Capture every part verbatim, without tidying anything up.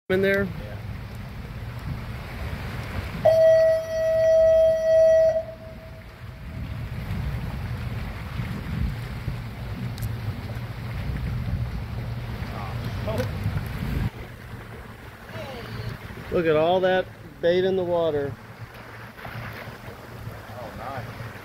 in there? Look at all that bait in the water. Oh, nice.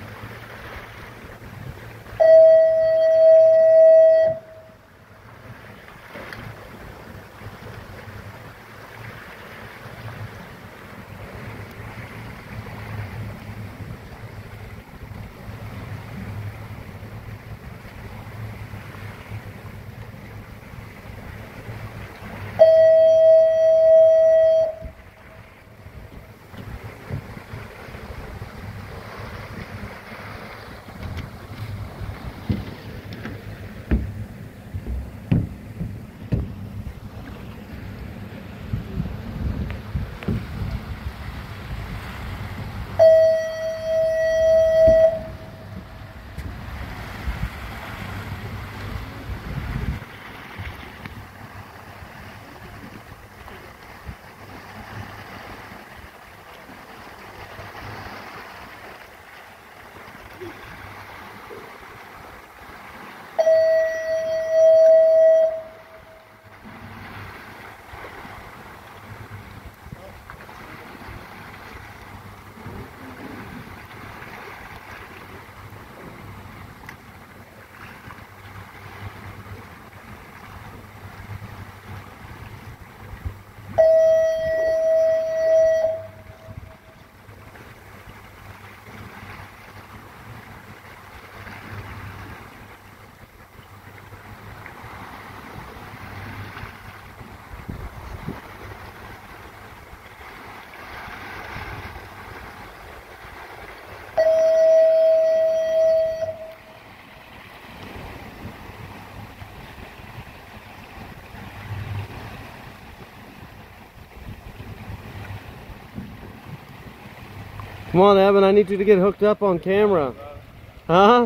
Come on, Evan, I need you to get hooked up on camera. Huh?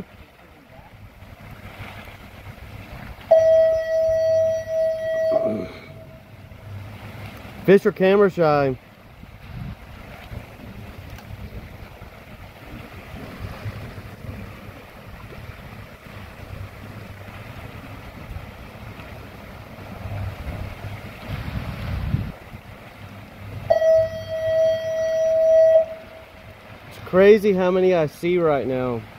Fish are camera shy. It's crazy how many I see right now.